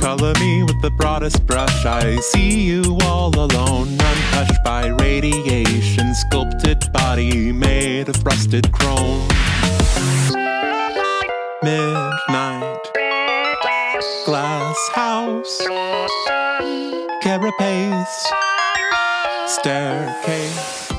color me with the broadest brush. I see you all alone, untouched by radiation, sculpted body made of rusted chrome. Midnight, glass house, carapace, staircase.